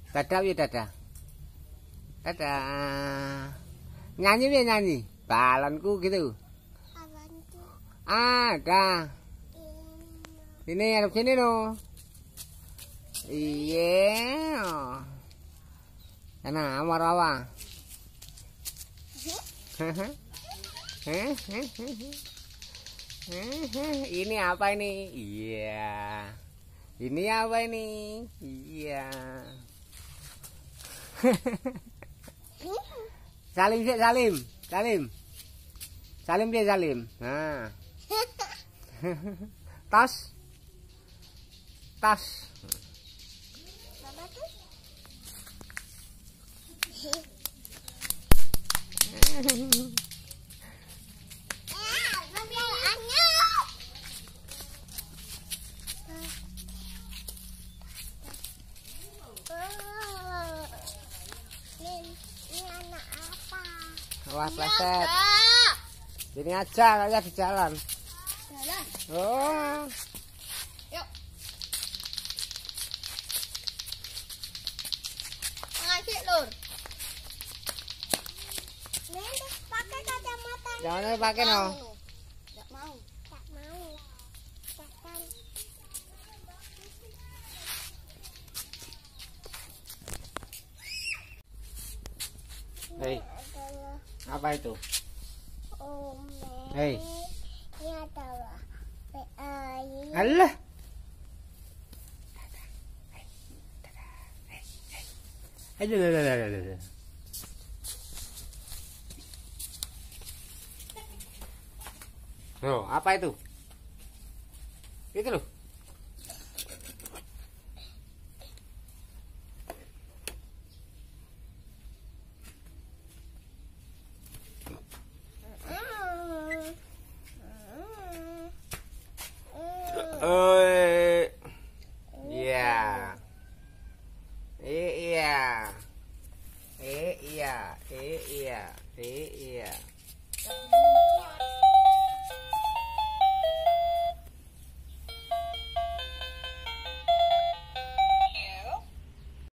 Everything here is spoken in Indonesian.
Dadah ya dadah. Dadah. Nyanyi ya nyanyi. Balonku gitu. Balonku. Ada. Sini hadap sini loh. Iya. Sana amar-awar. Ini apa ini? Iya. Ini apa ini? Iya. Salim sih, Salim. Salim. Salim dia Salim. Nah. Tas. Tas. Mama tuh. Ini anak apa? Wah, pleset. Ini aja, kayak di jalan. Jalan. Oh. Yuk. Ngasih lur. Nih, pakai kacamata. Jangan pakai no. Enggak mau. Enggak mau. Pakai. Hei, apa itu? Omen. Hei. Ini adalah PAI. Allah. Aduh. Oh, apa itu? Itu loh. Iya. Iya. Iya.